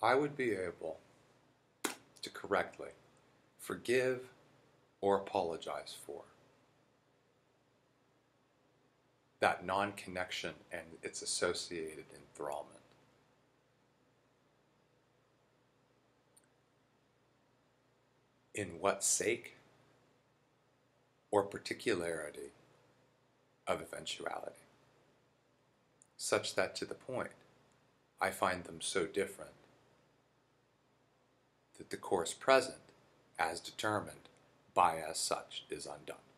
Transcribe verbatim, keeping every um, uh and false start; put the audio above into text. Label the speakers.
Speaker 1: I would be able to correctly forgive or apologize for that non-connection and its associated enthrallment. In what sake or particularity of eventuality, such that to the point I find them so different that the course present, as determined by as such, is undone.